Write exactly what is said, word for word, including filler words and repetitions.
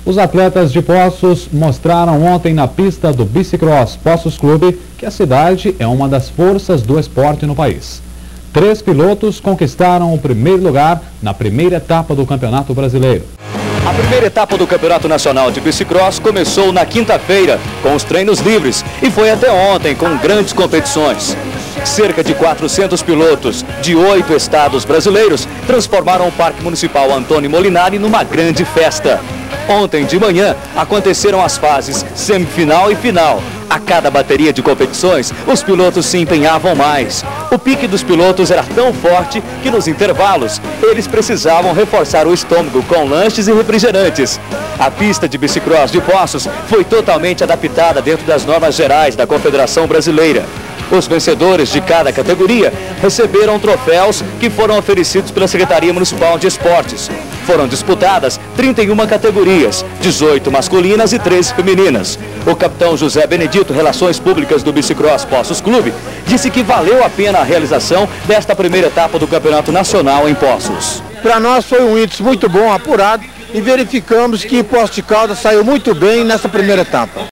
Os atletas de Poços mostraram ontem na pista do Bicicross Poços Clube que a cidade é uma das forças do esporte no país. Três pilotos conquistaram o primeiro lugar na primeira etapa do Campeonato Brasileiro. A primeira etapa do Campeonato Nacional de Bicicross começou na quinta-feira, com os treinos livres, e foi até ontem com grandes competições. Cerca de quatrocentos pilotos de oito estados brasileiros transformaram o Parque Municipal Antônio Molinari numa grande festa. Ontem de manhã aconteceram as fases semifinal e final. A cada bateria de competições, os pilotos se empenhavam mais. O pique dos pilotos era tão forte que nos intervalos eles precisavam reforçar o estômago com lanches e refrigerantes. A pista de bicicross de Poços foi totalmente adaptada dentro das normas gerais da Confederação Brasileira. Os vencedores de cada categoria receberam troféus que foram oferecidos pela Secretaria Municipal de Esportes. Foram disputadas trinta e uma categorias, dezoito masculinas e treze femininas. O capitão José Benedito, Relações Públicas do Bicicross Poços Clube, disse que valeu a pena a realização desta primeira etapa do Campeonato Nacional em Poços. Para nós foi um índice muito bom, apurado, e verificamos que Poços de Caldas saiu muito bem nessa primeira etapa.